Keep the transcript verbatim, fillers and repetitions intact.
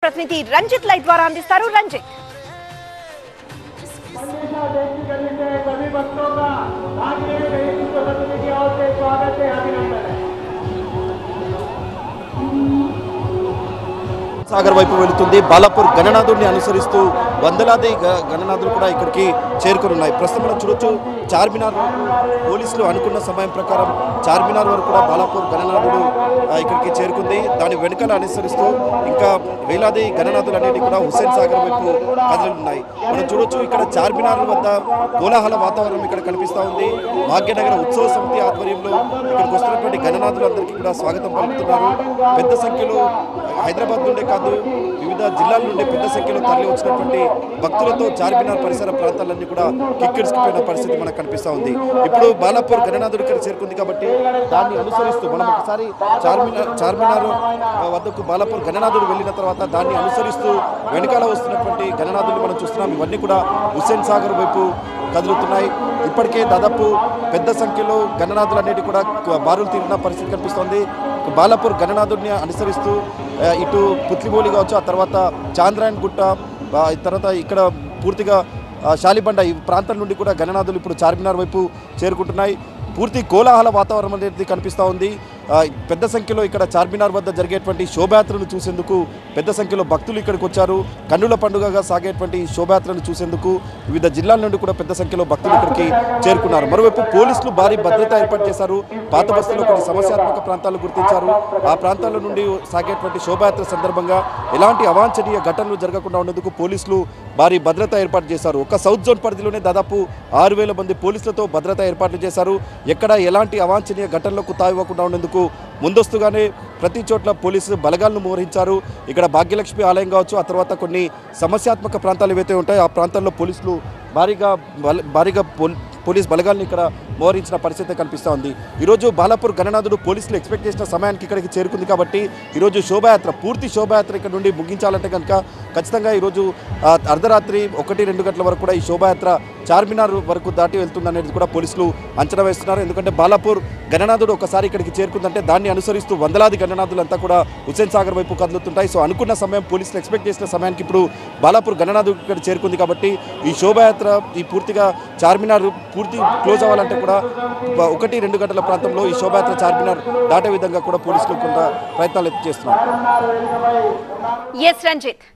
ప్రతినిధి రంజిత్ లైవ్ ద్వారా అందిస్తారు. రంజిత్ సాగర్ వైపు వెళుతుంది. బాలాపూర్ గణనాథుడిని అనుసరిస్తూ వందలాది గణనాథులు కూడా ఇక్కడికి చేరుకున్నాయి. ప్రస్తుతం మనం చూడొచ్చు చార్మినార్ పోలీసులు అనుకున్న సమయం ప్రకారం చార్మినార్ వరకు కూడా బాలాపూర్ గణనాథుడు ఇక్కడికి చేరుకుంది. దాని వెనుకల అనుసరిస్తూ ఇంకా వేలాది గణనాథులు అనేవి కూడా హుస్సేన్ సాగర్ వైపు కదలున్నాయి. మనం చూడొచ్చు ఇక్కడ చార్మినార్ వద్ద కోలాహల వాతావరణం ఇక్కడ కనిపిస్తూ ఉంది. భాగ్యనగర ఉత్సవ సమితి ఆధ్వర్యంలో ఇక్కడికి వస్తున్నటువంటి గణనాథులందరికీ కూడా స్వాగతం పలుకుతున్నారు. పెద్ద సంఖ్యలో హైదరాబాద్ నుండే కాదు వివిధ జిల్లాల నుండి పెద్ద సంఖ్యలో తరలి వచ్చినటువంటి భక్తులతో చార్మినార్ పరిసర ప్రాంతాలన్నీ కూడా కిక్కిరిసిపోయిన పరిస్థితి మనకు కనిపిస్తూ ఉంది. ఇప్పుడు బాలాపూర్ గణనాథుడి ఇక్కడ చేరుకుంది కాబట్టి దాన్ని అనుసరిస్తూ మనం ఒకసారి చార్మినార్ చార్మినార్ వద్దకు బాలాపూర్ గణనాథుడు వెళ్ళిన తర్వాత దాన్ని అనుసరిస్తూ వెనుకాల వస్తున్నటువంటి గణనాథుడిని మనం చూస్తున్నాం. ఇవన్నీ కూడా హుస్సేన్ సాగర్ వైపు కదులుతున్నాయి. ఇప్పటికే దాదాపు పెద్ద సంఖ్యలో గణనాథులు అనేవి కూడా బారులు తీరిన పరిస్థితి కనిపిస్తోంది. బాలాపూర్ గణనాథుడిని అనుసరిస్తూ ఇటు పుత్లిబోలి కావచ్చు, ఆ తర్వాత చాంద్రాయన్ గుట్ట, తర్వాత ఇక్కడ పూర్తిగా శాలిబండ ఈ ప్రాంతం నుండి కూడా గణనాథులు ఇప్పుడు చార్మినార్ వైపు చేరుకుంటున్నాయి. పూర్తి కోలాహల వాతావరణం అనేది కనిపిస్తూ ఉంది. పెద్ద సంఖ్యలో ఇక్కడ చార్మినార్ వద్ద జరిగేటువంటి శోభయాత్రను చూసేందుకు పెద్ద సంఖ్యలో భక్తులు ఇక్కడికి వచ్చారు. కన్నుల పండుగగా సాగేటువంటి శోభయాత్రను చూసేందుకు వివిధ జిల్లాల నుండి కూడా పెద్ద సంఖ్యలో భక్తులు ఇక్కడికి చేరుకున్నారు. మరోవైపు పోలీసులు భారీ భద్రత ఏర్పాటు చేశారు. పాత బస్తీలో కొన్ని సమస్యాత్మక ప్రాంతాలు గుర్తించారు. ఆ ప్రాంతాల నుండి సాగేటువంటి శోభయాత్ర సందర్భంగా ఎలాంటి అవాంఛనీయ ఘటనలు జరగకుండా ఉండేందుకు పోలీసులు భారీ భద్రత ఏర్పాటు చేశారు. ఒక సౌత్ జోన్ పరిధిలోనే దాదాపు ఆరు వేల మంది పోలీసులతో భద్రత ఏర్పాట్లు చేశారు. ఎక్కడ ఎలాంటి అవాంఛనీయ ఘటనలకు తావివ్వకుండా ఉండేందుకు ముందస్తుగానే ప్రతి చోట్ల పోలీసు బలగాలను మోహరించారు. ఇక్కడ భాగ్యలక్ష్మి ఆలయం కావచ్చు, ఆ తర్వాత కొన్ని సమస్యాత్మక ప్రాంతాలు ఏవైతే ఉంటాయో ఆ ప్రాంతాల్లో పోలీసులు భారీగా భారీగా పోలీస్ బలగాలను ఇక్కడ మోహరించిన పరిస్థితి కనిపిస్తూ ఉంది. ఈరోజు బాలాపూర్ గణనాథుడు పోలీసులు ఎక్స్పెక్ట్ చేసిన సమయానికి ఇక్కడికి చేరుకుంది కాబట్టి ఈరోజు శోభయాత్ర పూర్తి శోభయాత్ర ఇక్కడ నుండి ముగించాలంటే కనుక ఖచ్చితంగా ఈరోజు అర్ధరాత్రి ఒకటి రెండు గంటల వరకు కూడా ఈ శోభయాత్ర చార్మినార్ వరకు దాటి వెళ్తుందనేది కూడా పోలీసులు అంచనా వేస్తున్నారు. ఎందుకంటే బాలాపూర్ గణనాథుడు ఒకసారి ఇక్కడికి చేరుకుందంటే దాన్ని అనుసరిస్తూ వందలాది గణనాథులంతా కూడా హుస్సేన్ సాగర్ వైపు కదులుతుంటాయి. సో అనుకున్న సమయం పోలీసులు ఎక్స్పెక్ట్ చేసిన సమయానికి ఇప్పుడు బాలాపూర్ గణనాథుడు ఇక్కడ చేరుకుంది కాబట్టి ఈ శోభయాత్ర ఈ పూర్తిగా చార్మినార్ పూర్తి క్లోజ్ అవ్వాలంటే కూడా ఒకటి రెండు గంటల ప్రాంతంలో ఈ శోభయాత్ర చార్మినార్ దాటే విధంగా కూడా పోలీసులు కొంత ప్రయత్నాలు చేస్తున్నారు. ఎస్ రంజిత్.